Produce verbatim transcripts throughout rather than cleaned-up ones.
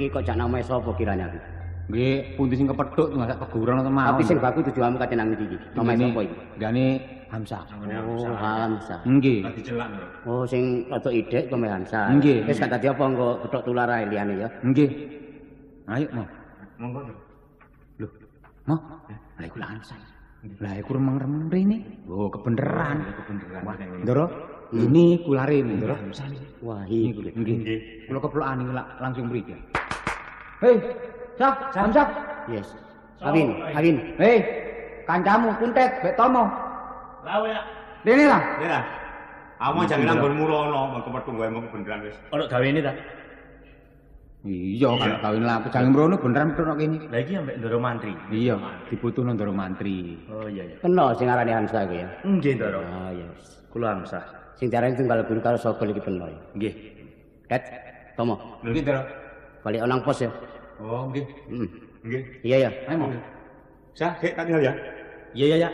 iki kok jak namae sapa kiranya aku? Nggih, pundi sing kepethuk nggak keguran atau mau. Tapi sing baku tujuanmu kate nang ndi iki? Namae sapa iki? Gane Hamzah. Oh, Hamzah. Nggih. Lagi jelak lho. Oh, sing rada idek kome Hamzah. Nggih. Wis gak dadi apa engko kethok tular ae liyane ya. Nggih. Ayo, Mo. Monggo. Lho, Mo. Lah iku Hamzah. Lah iku remeng-remeng rene. Oh, kebeneran. Kebeneran. Wah, Ndoro. Ini kulare nih, Ndoro. Wah, iki. Nggih. Kula keplokan iki langsung mriki. Hei, Sak, Hamzah. Yes. Awin, Awin. Hei, kancamu Kuntet, Bek Tomo. Lah ya. Rene lah. Ya. Aku jangan nganggonmu rono, mengko metu gawe kebeneran wis. Ono gawene ta? Iya, kalau kawin lah aku jangan mrono beneran metu kene. Lah iki ambek Ndoro Mantri. Iya, dibutuhno Ndoro Mantri. Oh iya iya. Kena sing arane Hamzah iki ya. Nggih, Ndoro. Ah, yes. Kula Hamzah. Sing diarani tunggal guru karo Sogol iki kena ya. Nggih. Ket, Tomo. Nggih, Ndoro. Balik onang pos ya. Oh, nggih. Heeh. Nggih. Iya ya. Ayo, Mo. Sah, Dek, tak tinggal ya. Iya iya ya.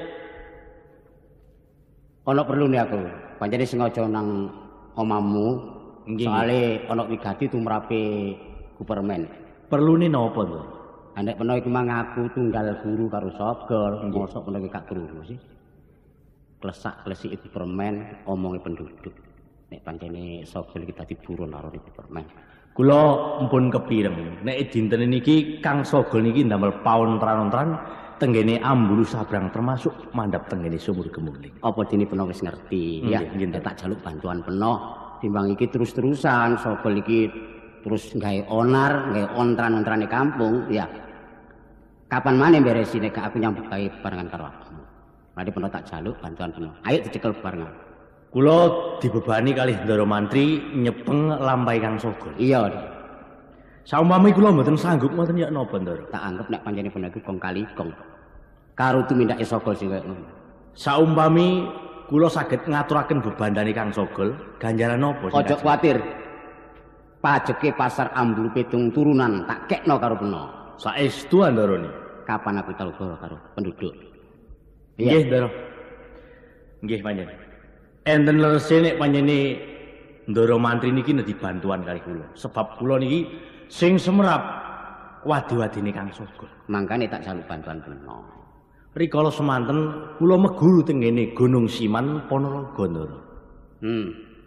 Ono perlu nih aku. Pancene sengaja nang omamu. Nggih. Soale ono wigati tumrape Superman. Perlune napa to? Andek peno iku mang aku tunggal guru karo Sogol, mosok peno iki gak krungu sih. Klesak-klesiki Superman omonge penduduk. Nek pancene Sogol iki dadi buron karo Superman. Kula mpun kepireng nek dinten niki Kang Sogol niki ndamel pauntran-ontran tenggene Ambulu Sabrang termasuk mandhap tenggene Sumur Gemuling. Apa dene peno wis ngerti ya, Nggih, tak jaluk bantuan peno timbang iki terus-terusan Sogol iki terus gawe onar, gawe ontran-ontrane kampung ya. Kapan maneh beresi nek aku nyambut gawe barengan karo aku. Mari peno tak jaluk bantuan peno. Ayo dicekel barengan. Kula dibebani kalih Ndoro Mantri nyepeng lampahe Kang Sogol. Iya. Saumpami kula mboten sanggup ngoten ya napa, Ndoro? Tak anggap nek pancene peno iku kong kali kong. Karo tumindake Sogol sing kaya ngono. Saumpami kula saged ngaturaken bebandane Kang Sogol, ganjaran napa? Ojo kuwatir. Pajeke pasar Ambulu Pitung turunan tak kekno karo peno. Saestu Ndoro ni. Kapan aku tau goro karo penduduk. Nggih, Ndoro. Nggih panjenengan. Enten lese nek panjenengan Ndoro Mantri niki nedhi bantuan kali kula. Sebab kula niki sing semerap wadi-wadine Kang Sogol. Mangkane tak jaluk bantuan peno. Rikala semanten kula meguru tengene Gunung Siman Ponorogo, Ndoro. Hmm.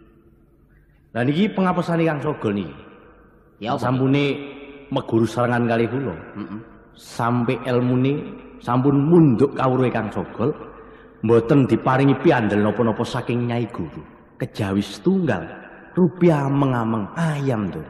Lah niki pengapesane Kang Sogol niki. Ya apa? Sampune meguru sarengan kali kula. Heeh. Sampai ilmune sampun mundhuk kawruhe Kang Sogol. Mboten diparingi piandel napa-napa saking Nyai Guru. Kejawi setunggal rupiah mengameng ayam to.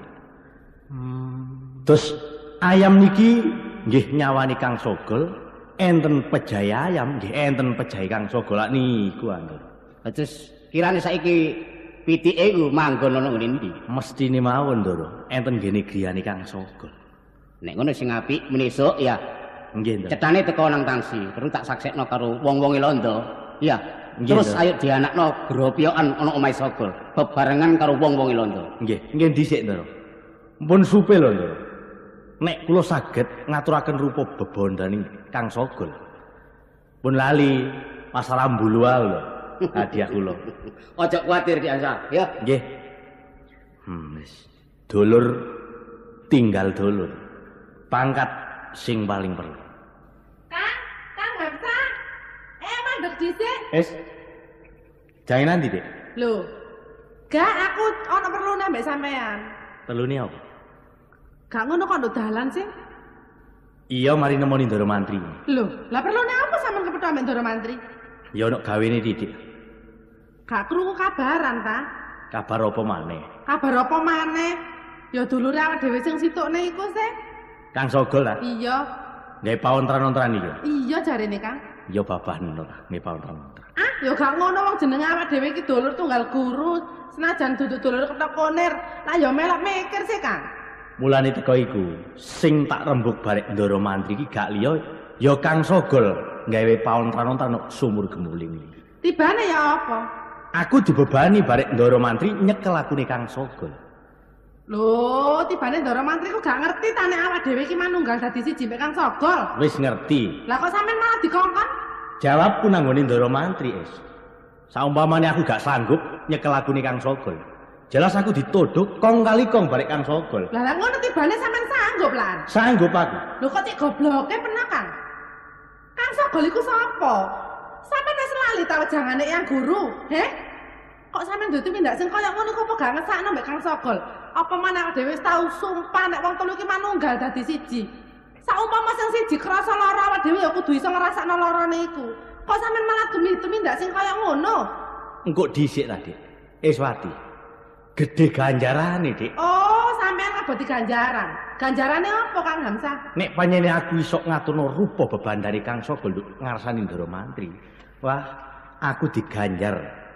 Hmm. Terus ayam niki nggih nyawani Kang Sogol, enten pejahe ayam, nggih enten pejahe Kang Sogol lak niku anggere. Terus kirane saiki pitike ku manggon ana ngene ndi? Mestine mawon, Ndoro. Enten gene griyane Kang Sogol. Nek ngono sing apik menesuk ya Nggih, Ndoro. cetane teko nang tangsi, terus tak saksekno karo wong-wonge londo. Iya. Nggih, Terus Ndoro. ayo dianakno gropyokan ana omahe Sogol, bebarengan karo wong-wonge londo. Nggih, nggih dhisik, Ndoro. Mpun supe lho, Ndoro. Nek kula saged ngaturaken rupa bebondaning Kang Sogol. Pun lali masalah mbulual lho. Hadiah kula. Ojo kuwatir Ki Ansa, ya. Nggih. Hmm, wis. Dulur tinggal dulur. Pangkat sing paling perlu. Kang, Kang Hamzah. Eh, mandek dhisik. Wis. Jangan nanti, Dek. Lho. Gak aku ana perlu nambah sampean. Telune apa? Gak ngono kok nduk dalan sih. Iya, mari nemoni Ndoro Mantri. Lho, lah perlune apa sampean kepethuk ambek Ndoro Mantri? Ya ono gawene Didik. Gak krungu kabaran ta? Kabar apa maneh? Kabar apa maneh? Ya dulure awak dhewe sing situkne iku sih. Kang Sogol ta? Iya. Gawe pauntran-ontran iki. Iya jarene, Kang. Ya babah neno ta, nggih pauntran-ontran. Ah, ya gak ngono wong jenenge awak dhewe iki dulur tunggal guru. Senajan dudu dulur ketok konir, lah ya melok mikir sih, Kang. Mulane teko iku, sing tak rembug barek Ndoro Mantri iki gak liya ya Kang Sogol gawe pauntran-ontran nang Sumur Gemuling iki. Tibane ya apa? Aku dibebani barek Ndoro Mantri nyekel akune Kang Sogol. Lho, tibane Ndoro Mantri ku gak ngerti ta nek awak dhewe iki manunggal dadi siji mek Kang Sogol. Wis ngerti. Lah kok sampean malah dikongkon? Jawabku nang nggone Ndoro Mantri, Es. Saumpamane aku gak sanggup nyekel akune Kang Sogol. Jelas aku ditodok kong kali kong barek Kang Sogol. Lah lah ngono tibane sampean sanggup Sanggup lan. Sanggup aku. Lho kok cek gobloke pernah Kang? Kang Sogol iku sapa? Sampeyan wis lali ta wejangane yang guru, heh? Kok sampeyan dudu tindak sing kaya ngono kok gak ngesakno mbek Kang Sogol? Apa maneh dhewe wis tau sumpah nek wong telu iki manunggal dadi siji. Saumpama sing siji krasa lara awak dhewe ya kudu iso ngrasakno larane iku. Kok sampeyan malah demi-demi ndak sing kaya ngono? Engko dhisik ta, Dik. Iswati. Gedhe ganjarane, Dik. Oh, sampeyan ngaboti ganjaran. Ganjarane apa Kang Hamzah? Nek panjene aku iso ngaturno rupa beban dari Kang Sogol ngarsani Ndara Mantri. Wah, aku diganjar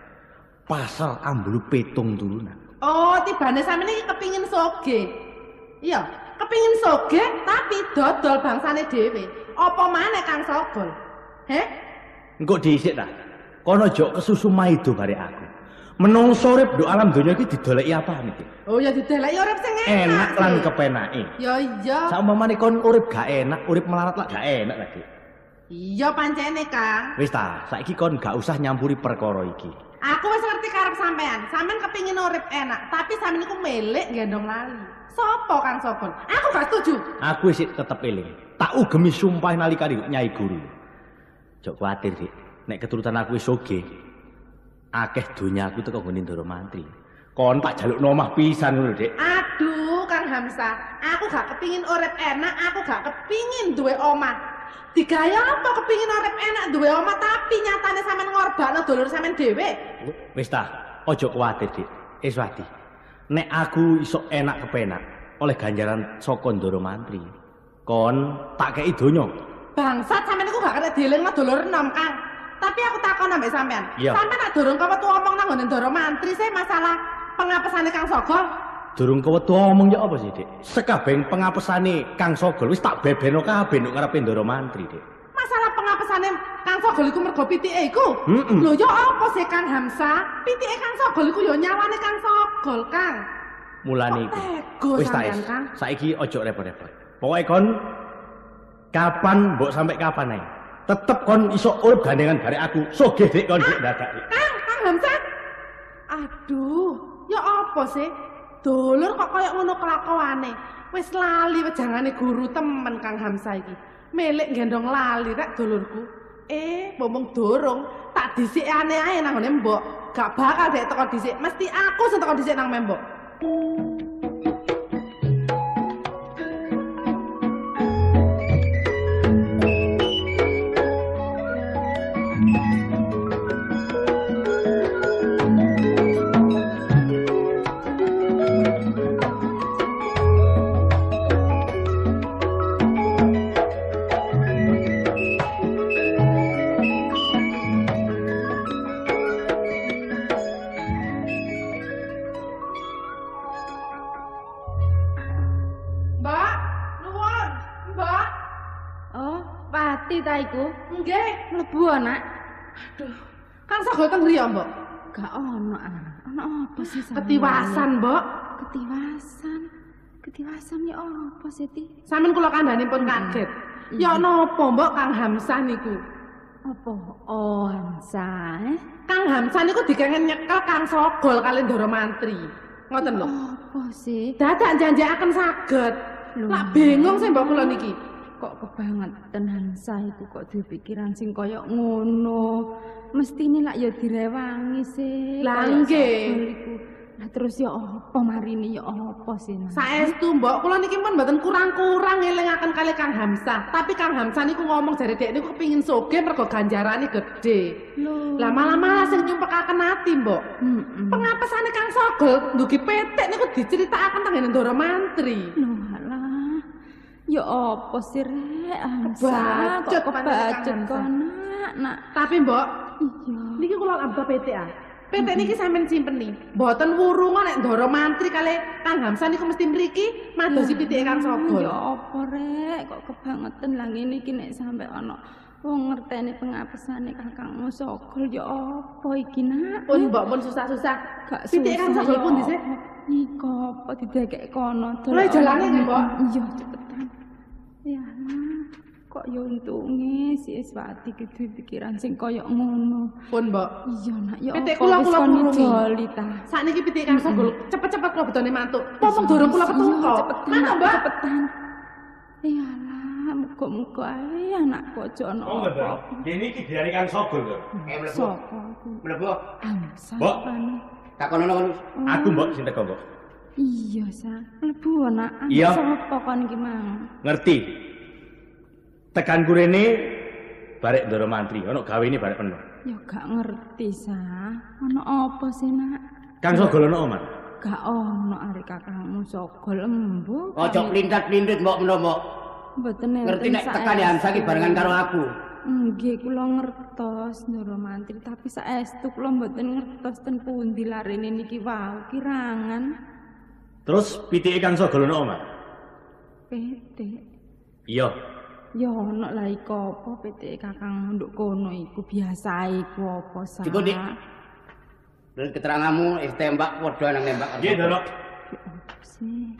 pasal ambulu petung turunan. Oh, tibane sampeyan iki kepingin soge. Iya, kepingin soge tapi dodol bangsane dhewe. Apa maneh Kang Sogol? Heh? Engko dhisik ta. Kono aja kesusu maido bare aku. Menungso urip nduk alam donya iki didoleki apane, Dik? Oh ya dideleki urip sing enak. Enak lan sih. kepenake. Ya iya. Saumpamane kon urip gak enak, urip melarat lak gak enak lagi. Iya pancene Kang. Wis ta, saiki kon gak usah nyampuri perkara iki. Aku wis ngerti karep sampean. Sampean kepingin urip enak, tapi sampean iku melek gendong lali. Sopo Kang Sogol? Aku gak setuju. Aku wis tetep eling. Tak ugemi sumpah nalikane Nyai Guru. Jok kuwatir, Dik. Nek keturutan aku wis sugih, akeh donyaku teko nggone Ndara Mantri. Kon tak jalukno omah pisan ngono, Dik. Aduh Kang Hamzah, aku gak kepingin urip enak, aku gak kepingin duwe omah. Digaya apa kepingin urip enak duwe omah tapi nyatane sampean ngorbakno dulur sampean dhewe. Wis ta, aja kuwatir, Dik. Iswati. Nek aku iso enak kepenak oleh ganjaran saka Ndara Mantri, kon tak kei donya. Bangsat sampean iku gak kena dielingno dulur enom, Kang. Tapi aku takon ambek sampean. Iya. Sampean nak durung kewetu omong nang ngene Ndara Mantri sih masalah pengapesane Kang Sogol. Durung kewetu omong ya apa sih, Dik? Sekabeng pengapesane Kang Sogol wis tak bebeno kabeh nduk ngarepe Ndara Mantri, Dik. Masalah pengapesane Kang Sogol iku mergo pitike iku. Mm-mm. Lho ya apa sih Kang Hamzah? Pitike Kang Sogol iku ya nyawane Kang Sogol, Kang. Mulane Kok iku. tega Wis tak sampean, is. Kang? Saiki aja repot-repot. Pokoke kon kapan mbok sampe kapan ae. Tetep kon iso urip gandengan bare aku. Sugih Dik kon Dik dadak Dik. Kang, Kang Hamzah. Aduh, ya apa sih? Dulur kok kaya ngono kelakuane. Wis lali wejangane guru temen Kang Hamzah iki. Melek gendong lali rek dulurku. Eh, bomong dorong, tak dhisikane ae nang ngene mbok. Gak bakal dek teko dhisik, mesti aku sing teko dhisik nang mbok. Mbak, nuwun, Mbak. Oh, pati ta iku? Nggih. Mlebu anak. Aduh, Kang Sogol teng griya, Mbok. Gak ono anak. Ono apa sih sampeyan? Ketiwasan, Mbok. Ketiwasan. Ketiwasan ya apa sih, Ti? Sampeyan kula kandhani pun kaget. Ya napa, Mbok Kang Hamzah niku? Apa? Oh, Hamzah. Eh? Kang Hamzah niku dikengen nyekel Kang Sogol kali Ndara Mantri. Ngoten lho. Apa sih? Dadak janjiaken saged. Lho. Lah bingung sih Mbok kula niki. Kok kebangetan Hamzah iku kok duwe pikiran sing kaya ngono. Mestine lak ya direwangi sih. Lah, kaya nggih. Sogol iku. Lah terus ya apa marine ya apa sih? Nak? Saestu Mbok, kula niki pun mboten kurang-kurang elingaken kali Kang Hamzah. Tapi Kang Hamzah niku ngomong jare dek niku kepingin sugih mergo ganjarane gedhe. Lho. Lah malah-malah sing nyumpekaken ati, Mbok. Heeh. Pengapesane Kang Sogol ndugi petik niku diceritakaken teng ngene Ndara Mantri. Loh alah. Ya apa sih rek Hamzah? Kebacut Kok kebacut pancen kok Hamzah. nak nak. Tapi Mbok, Iya. niki kula ambil P T A. P T niki sampean simpeni. Mboten wurungan nek Ndara Mantri kali Kang Hamzah niku mesti mriki madosi pitike Kang Sogol. Ya apa rek kok kebangetan lah ngene iki nek sampe ana wong ngerteni pengapesane Kakangmu Sogol ya apa iki nak? Pun Mbok pun susah-susah. Gak Pitike Kang Sogol pun dhisik. Niko apa didekek kono. Mulai jalane nggih, Mbok? Iya cepetan. Ya lah. Kok yo untunge si Iswati ki duwe pikiran sing kaya ngono. Pun Mbok. Iya nak ya Pitik apa kula wis kula kon purungi. joli ta. Sakniki pitike Kang Sogol cepet-cepet kula bedone mantuk. Pomong Iya, dorong kula iya, ketungko. cepetan Mana nak, Mbak? cepetan. Iyalah, muga-muga ae anak bojo ono. Oh, Mbak. Dene iki diarani Kang Sogol to. Eh mlebu. Sapa aku? Mlebu. Amsa. Mbok. Takon ngono. Aku mbok sing teko mbok. Iya, Sa. Mlebu anak. Iya. Sapa kon iki mang? Ngerti. Tekanku rene barek Ndara Mantri, ono gawene barek penuh. Ya gak ngerti, Sa. Ono apa sih, Nak? Kang Sogol ono omah. Gak ono arek kakangmu Sogol embo. Ojo plintat-plintut mbok menawa mbok. Mboten Ngerti nek tekane Hamzah iki barengan karo aku. Nggih, kula ngertos Ndara Mantri, tapi saestu kula mboten ngertos ten pundi larene niki wau kirangan. Terus pitike Kang Sogol ono omah. Petik. Iya. Ya ono lah iku apa petik kakang nduk kono iku biasa iku apa sa. Cukup, Dik. Terus keteranganmu is tembak padha nang nembak. Nggih, Ndara. Sih.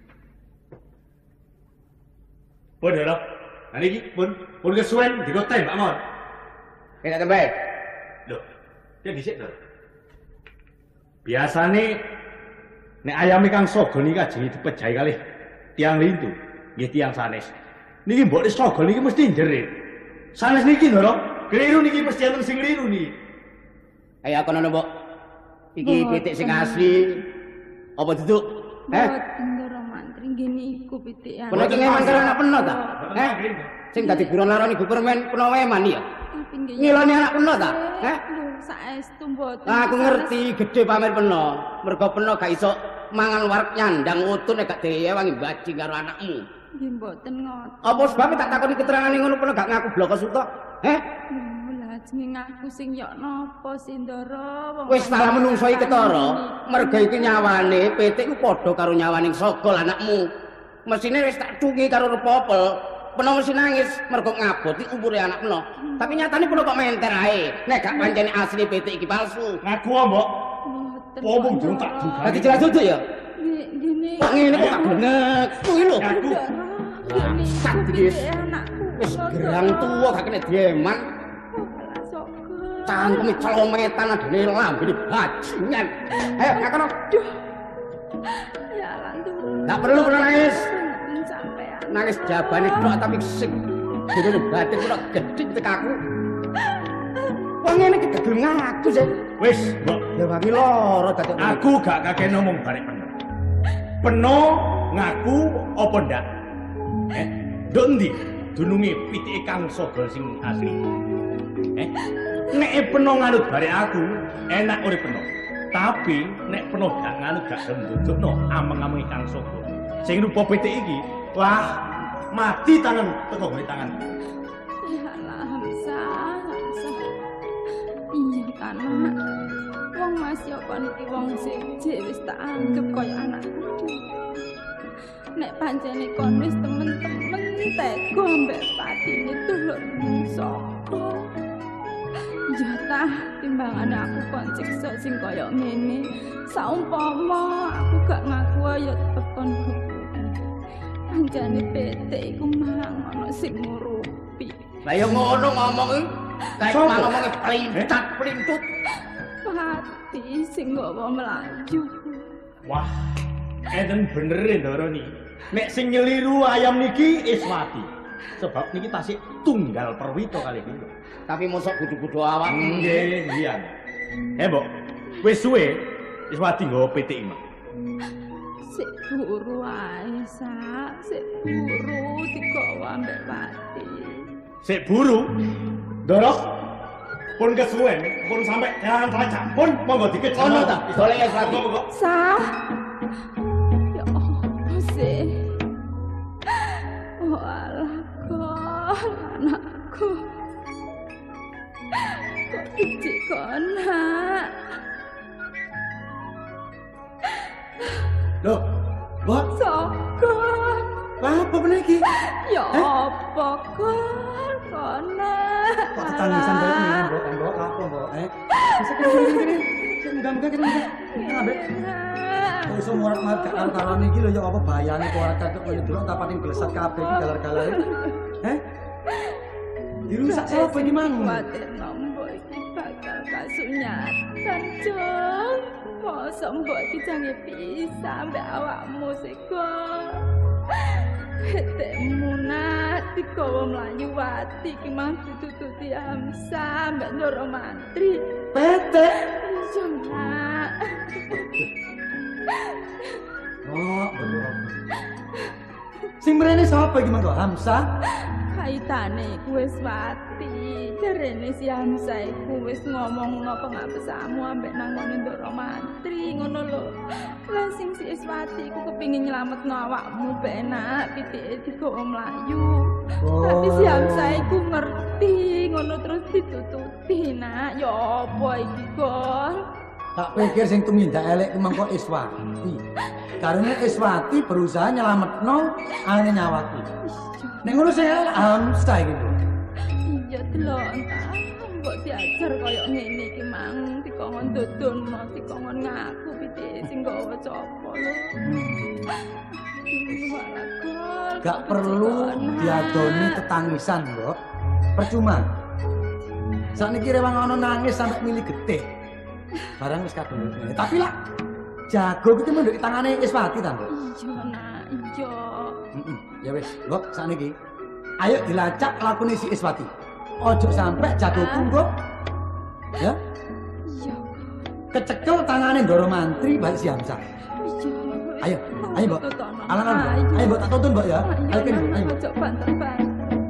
Pun Ndara. Nah niki pun pun kesuwen digo tembak mon. Kita tembak. Loh, ya dhisik to. Biasane nek ayame Kang Sogol niki ajeng dipejahi kalih tiang lintu, nggih tiang sanes. Niki mbok Sogol niki mesti njerit. Sanes niki Ndara, keliru niki mesti enten sing keliru niki. Ayo aku nono, Mbok. Iki pitik sing asli apa duduk? Eh, Mboten Ndara Mantri ngene iku pitikan. peno iki ngeman karo anak peno ta? Eh, sing dadi buron laroni ibu permen peno weman ya. Tapi nggih. Ngiloni anak peno ta? Eh? Lho, saestu mboten. Aku ngerti gede pamer peno. Mergo peno gak iso mangan wareg nyandang utuh nek gak direwangi bajing karo anakmu. Nggih mboten ngoten. Apa sebab tak takoni keterangane ngono peno gak ngaku bloko suto? Eh? Lho, lajeng ngaku sing yok napa sih Ndara? Wong Wis salah menungso iki ketara. Mergo iki nyawane pitik ku padha karo nyawaning Sogol anakmu. Mesine wis tak cungi karo repopel. Peno mesti nangis mergo ngaboti umure anak peno. Tapi nyatane peno kok menter ae. Nek gak pancene asli pitik iki palsu. Ngaku mbok. Mboten. Oh, mung durung tak duga. Dadi jelas duduk ya. Nggih, ngene. Kok ngene kok gak benek. Kuwi lho. Ngaku. Ngene Sak iku iki. pitik anakku. Wis gerang tuwa gak kena dieman. Alah, Sogol. Cangkeme celometan adene lambene bajingan. Ayo ngakono. Ya lah Ndara. Gak perlu peno nangis. Mboten sampean. Nangis jabane tok tapi sing jero batin kok gedhe tekaku. Wong ngene iki gegel ngaku sih. Wis, mbok. Ya wangi loro dadi Aku gak kakek ngomong barek peno. Peno ngaku apa ndak? Eh, nduk ndi dununge pitike Kang Sogol sing asli? Eh, nek peno nganut barek aku, enak urip peno. Tapi nek peno gak nganut gak ndudukno ameng-amengi Kang Sogol. Sing rupa pitik iki, wah, mati tangan teko gone tangan. Ya lah Hamzah, Hamzah. Iya kan Nak. Wong Mas yo kon iki wong siji wis tak anggap kaya anakku. Nek pancene kon wis temen-temen tega ambek patine tuluk Sogol. Ya tah timbangane aku kon siksa sing kaya ngene. Saumpama aku gak ngaku ya tetep kon kudu. Pancene pitik iku mang ana sing ngurupi. Lah ya ngono ngomong iki. Kayak ngomongnya pelintat pelintut. Pati sing nggawa melaju. Wah, enten bener Ndara niki. Nek sing nyeliru ayam niki Iswati. Sebab niki tasik tunggal perwito kali iki. Tapi mosok kudu-kudu awak. Nggih, iya. Eh, Mbok. Wis suwe Iswati nggawa pitik iki, Mak. Sik buru ae, Sak. Sik buru digawa ambek Pati. Sik buru. Ndara. Pun kesuwen, pun sampe jalan raja. Pun monggo dikejar. Ono ta? Golek Iswati. Monggo, monggo. Sak. Ya apa sih? Oh alah kok anakku. Kok becik kok nak? Loh, Mbok, Sogol. lah apa meneh iki? Ya apa kok kono? Kok ketangisan kaya ngene, Mbok? Mbok apa, Mbok? Eh. Bisa kene-kene. Sing muga-muga kene-kene. Ambek kok iso murat-murat gak karo-karone iki lho ya apa bayane kok ora katok koyo delok tapating glesat kabeh iki galar-galare. Heh? Dirusak sapa iki mang? Kuatir nombok iki bakal kasunyatan, Cung. Mosok mbok iki jange pisah ambek awakmu sih, kok. Petekmu nak digawa mlayu wati ki mang ditututi Hamsa mbak Ndoro Mantri. Petek. Iya nak. Oh, bener. Sing mrene sapa iki mangko? Hamsa? Kaitane iku wis wati. Jarene si Hamsa iku wis ngomongno pengapesamu ambek nang ngene Ndoro Mantri ngono lho. Lah sing si Iswati iku kepengin nyelametno awakmu penak pitike digawa mlayu. Oh. Tapi si Hamsa iku ngerti ngono terus ditututi nak. Ya apa iki kok? Tak pikir sing tumindak elek ku mangko Iswati. Karena Iswati berusaha nyelametno ane nyawaku. Nek ngono sing elek Hamsa iki. Iya delok entah. Mbok diajar koyo ngene iki mang dikongkon dodono dikongkon ngaku pitike sing gawa copo lho. Gak perlu diadoni tetangisan, Mbok. Percuma. Sakniki rewang ana nangis sampe milih getih. Barang wis kadung ngene. Tapi lah jago iki menduk tangane Iswati ta, Mbok? Iya nak, iya. Heeh. Ya wis, Mbok sakniki. Ayo dilacak lakune si Iswati. Ojo sampe jagoku, Mbok. Ya? Iya. Kecekel tangane Ndoro Mantri baik si Hamsa. Iya. Ayo, ayo, Mbok. Alang-alang. Ayo, Mbok tak tuntun, Mbok ya. Ayo kene, Mbok. Ayo. Ojo banter-banter.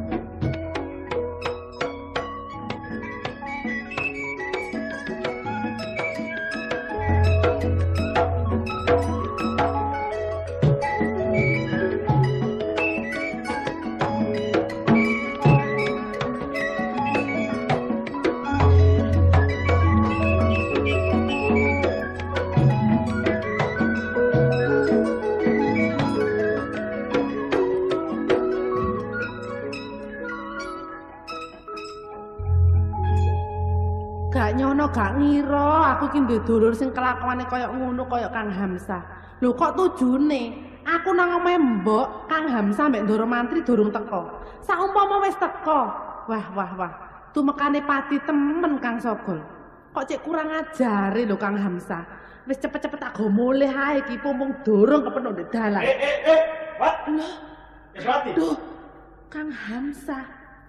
Gak nyono gak ngira aku ki duwe dulur sing kelakuane kaya ngono kaya Kang Hamsa. Lho kok tujune aku nang omahe Mbok Kang Hamsa mbek Ndoro Mantri durung teko. Saumpama wis teko, wah wah wah. Tumekane pati temen Kang Sogol. Kok cek kurang ajare lho Kang Hamsa. Wis cepet-cepet tak go mulih ae iki pumpung durung kepenuh ndek dalan. Eh eh eh, what? Loh, Iswati. duh. Kang Hamsa.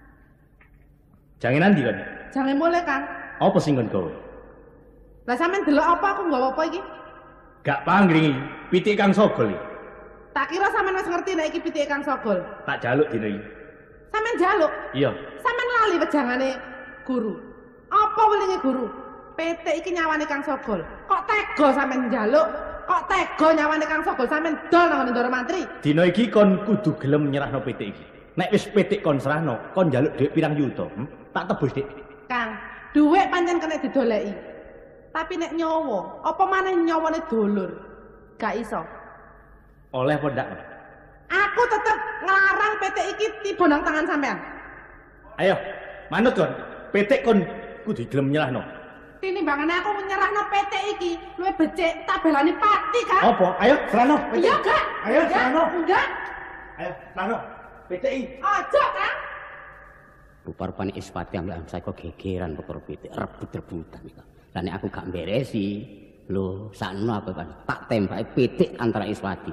Jangan nanti kan. Jangan mulai Kang. Apa sing kon kowe? Lah sampean delok apa aku nggawa apa iki? Gak panggring pitik Kang Sogol iki. Tak kira sampean wis ngerti nek iki pitike Kang Sogol. Tak jaluk dina iki. Sampean jaluk. Iya. Sampean lali wejangane guru. Apa welinge guru? P T iki nyawane Kang Sogol. Kok tega sampean njaluk? Kok tega nyawane Kang Sogol sampean dol nang Ndoro Mantri? Dina iki kon kudu gelem nyerahno pitik iki. Nek wis pitik kon serahno, kon njaluk dhuwit pirang yuta. Hmm? Tak tebus, Dik. Kang, dhuwit pancen kena didoleki. Tapi nek nyawa, apa maneh nyawane dulur? Gak iso. Oleh apa ndak? Aku tetep nglarang P T iki tiba nang tangan sampean. Ayo, manut kon. Pitik kon kudu gelem nyerahno. Tinimbangane aku menyerahno P T iki, luwih becik tak belani pati, Kang. Apa? Ayo, serahno. Iya, gak? Ayo, Enggak, serahno. Enggak. Ayo, serahno. Pitik iki. Aja, Kang. Rupa-rupane Iswati ambek Hamsa kok gegeran perkara pitik rebut-rebutan iki. Lah nek aku gak beresi, lho sakno aku kan tak tembake pitik antara Iswati.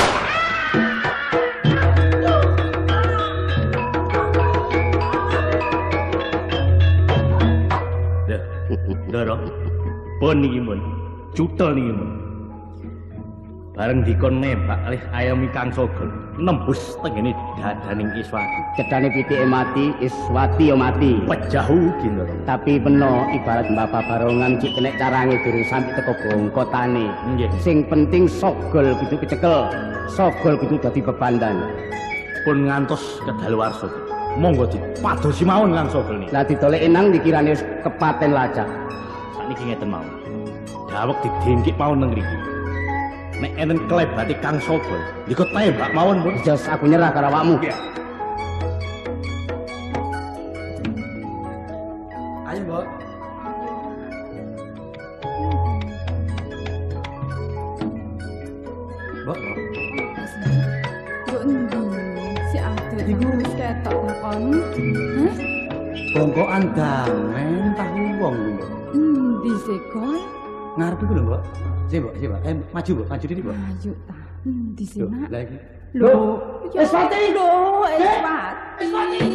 Dah. Ndoro. Pun iki mun. Cutel niki mun. Bareng dikon nembak oleh ayam Kang Sogol nembus tengene dadaning Iswati. Cedane pitike mati, Iswati yo mati. Pejahu Ndoro. Tapi peno ibarat Bapak Barongan cik kenek carange durung sampe teko bongkotane. Nggih. Sing penting Sogol kudu kecekel. Sogol kudu dadi bebandan. Pun ngantos kedaluwarsa. Monggo dipadosi mawon Kang Sogol niki. Lah ditoleki nang dikirane wis kepaten lacak. Sakniki ngeten mawon. Dawek didengkik mawon nang mriki. Nek enten klebate Kang Sogol, dikut tembak mawon, Pun. Jos aku nyerah karo awakmu. Ayo, Mbok. Mbok, Mbok. Mbok endi? Si Adit iku wis ketok takon. Hah? Bongkokan damen tahu wong, Mbok. Endi sih, Kol? Ngarep iku lho, Mbok. Sik, Mbok, sik, Mbok. Eh, maju, Mbok. Maju diri, Mbok. Ayo ta. Endi sih, Loh, Nak? lah iki. Lho, Eswati. Lho, Eswati.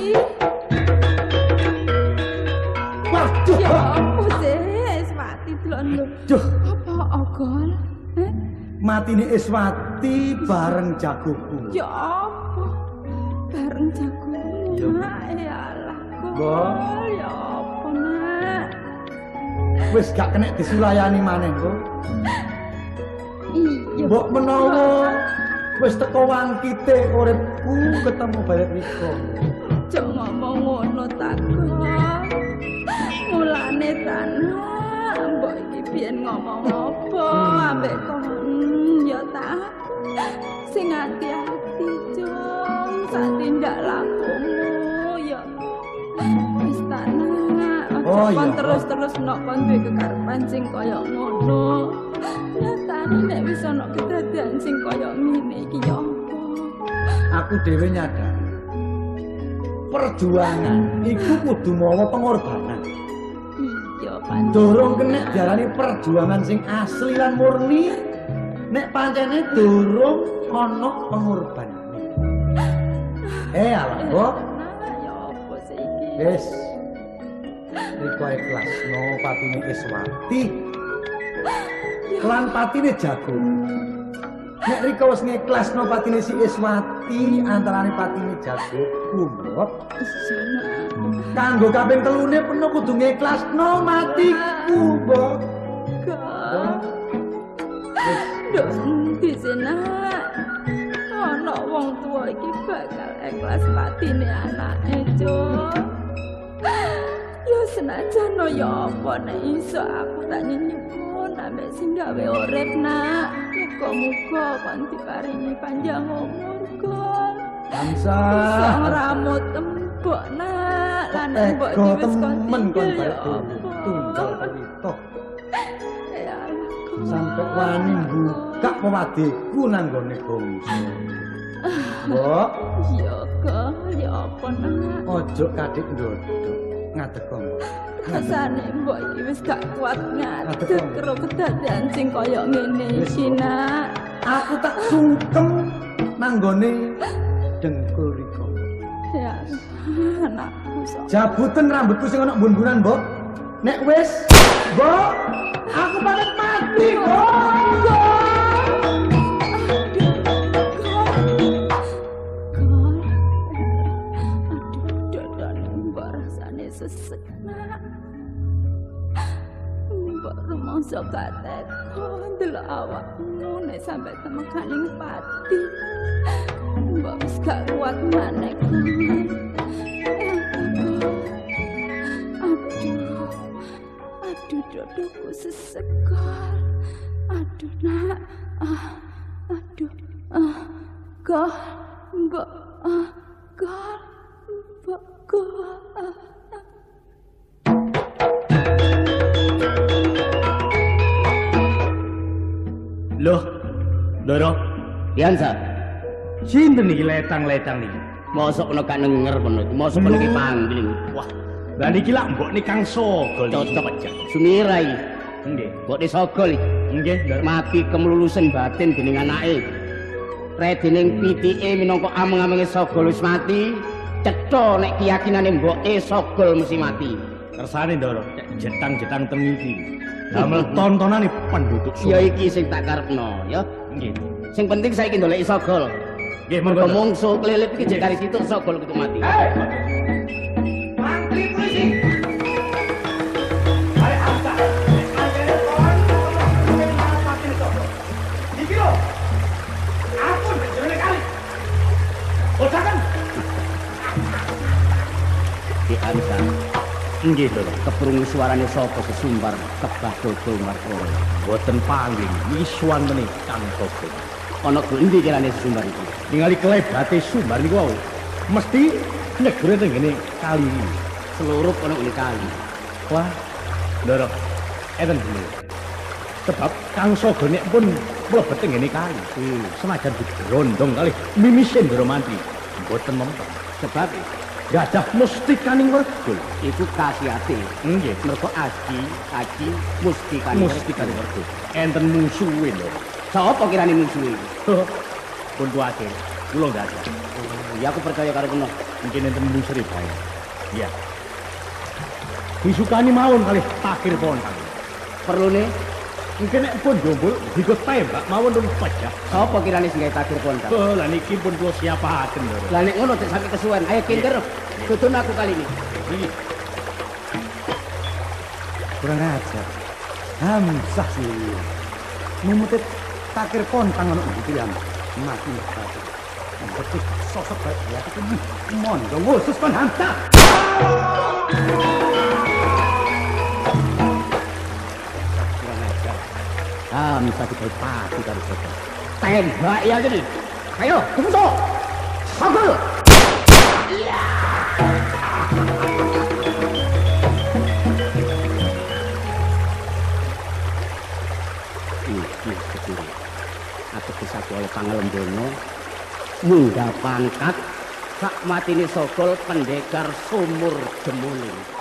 Waduh. Ya apa sih Eswati delok lho. Duh, Apa ogol? Eh? matine Eswati bareng jagoku. Ya apa? Bareng jagomu. Nak, ya Allah. Mbok. Ya apa, Nak? Wis gak kena disulayani maneh, Mbok. Iya. Mbok menawa wis teko wangkite uripku ketemu balik Riko. Aja ngomong ngono ta, Gol. Mulane tanah, mbok iki biyen ngomong apa ambek kon ya ta. Sing hati-hati, Jong, sak tindak lakumu ya. Wis tanah, Oh, aja kon iya. terus-terus nok kon duwe kekarepan sing kaya ngono. Nyatane nek wis ana kedadian sing kaya ngene iki ya apa? Aku dhewe nyadar. Perjuangan iku kudu mawa pengorbanan. Iya, pancen. Dorong kena diarani perjuangan sing asli lan murni. Nek pancene dorong ana pengorbanane. Eh alah, Mbok. Nah, ya apa sih iki? Wis. Riko ikhlas no patine Eswati. Lan patine jago. Nek Riko wis ngikhlasno patine si Eswati antarane patine jago, Mbok. Iya, Nak. Kanggo kaping telune peno kudu ngikhlasno matiku, Mbok. Kak. Nduk endi sih, Nak? Ana wong tuwa iki bakal ikhlas patine anake, Cuk. Ya senajan no ya apa nek iso aku tak nyuwun ambek sing gawe urip, Nak. Muga-muga kon diparingi panjang umur, Gol. Iso Bangsa. ngramut tembok, Nak. Lan mbok Ego iki wis kon temen kon tinggal, balik ya tunggal apa. pelito. Ya Allah, Gol. Sampai wani buka pemadiku nanggone gongso. Mbok, Ya kok, ya apa, Nak? ojo kadek ndodok. Ngadeg kok, Mbok. Rasane mbok iki wis gak kuat ngadeg Ngadeg, karo kedadian sing kaya ngene Wis, iki, Mbok. Nak. Aku tak sungkem nanggone dengkul Riko. Ya, anakku sok. Jabuten rambutku sing ana mbun-mbunan, Mbok. Nek wis, Mbok, aku pamit mati, Mbok. Aduh, dadane mbok rasane sesek, Nak. Mbok rumangsa gak teko ndelok awakmu nek sampe temekaning pati. Mbok wis gak kuat maneh. Aduh, aduh dadaku sesekal. Aduh, Nak. Ah, aduh, ah, Gol, mbok, ah, Gol, mbok, Gol, ah. Loh, Doro, Biasa. sinten iki letang-letang niki? Mosok kono gak denger kono. Mosok kono iki panggil. Wah, lah niki lak mbok nih Kang Sogol. Cocok aja. Sumira iki. Nggih. Mbok disogol iki. Nggih, Doro. Mati kemlulusan batin dening anake. Redening pitike minangka ameng-amenge Sogol wis mati, cetha nek keyakinane mboke Sogol mesti mati. Kersane Doro, jetang-jetang teng iki. Damel tontonane penduduk Ya Solo. iki sing tak karepno, ya. Nggih. Sing penting saiki ndoleki Sogol. Nggih, monggo. Mergo mungsuh kelilip iki jek kari situ Sogol kudu mati. Mantri polisi. Hari angsa. Anjene kawan pengen mati Sogol. Iki lho. Aku jenenge kali. Odakan. Di Arisa. Nggih, Doro. Keprungu suarane sapa sesumbar kebah dodol markoro. Boten pangling misuan meneh Kang Sogol. Ana gendi kirane sesumbar iki. Ningali kelebate sumbar niku wau. Mesti nyegere teng ngene kali iki. Seluruh ana uli kali. Wah, Doro. Eten dulu. Sebab Kang Sogol nek pun mlebet teng ngene kali. Hmm. Senajan digerondong kali mimisin Doro Mantri. Boten mempan. Sebab Gadah mustikaning wergul. iku khasiate. Nggih. Mergo aji, aji mustikaning Mustikaning wergul. Enten musuhe lho. Sapa kirane musuhe? Pun kuwatir. Kula nggak ada. Ya aku percaya karo Peno. Mungkin enten lusri bae. Iya. Disukani mawon kalih takir pontang. Perlu nih. Mungkin nek pun jombol dikut tembak mawon dong pajak. Sapa kirane sing gawe takdir pontang? Oh, lah niki pun kula siapaken lho. Lah nek ngono cek sampe kesuwen. Ayo kintir. Tutun aku kali ini. Iki Kurang ajar. Hamsah sih. Mumutit takir pontang ono iki ya. Mati mati. Betul sosok baik ya itu mondo khusus kon Hamsah. Kurang ajar. Hamsah digawe pati karo Sogol. Tembak ya gini. Ayo, tunggu. Sogol. Iki ketiri. Aku bisa oleh Pangelembono munggah pangkat sak matine Sogol pendekar sumur Jemuning.